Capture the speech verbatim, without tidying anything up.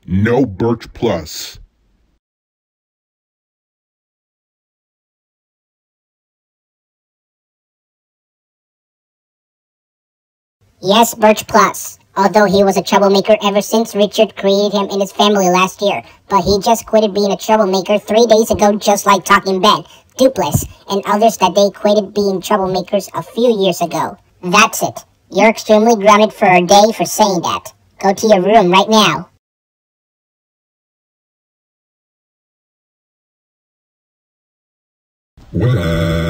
No Birch Plus. Yes, Birch Plus. Although he was a troublemaker ever since Richard created him in his family last year. But he just quitted being a troublemaker three days ago, just like Talking Ben, Dupless, and others that they quitted being troublemakers a few years ago. That's it. You're extremely grounded for a day for saying that. Go to your room right now. Well.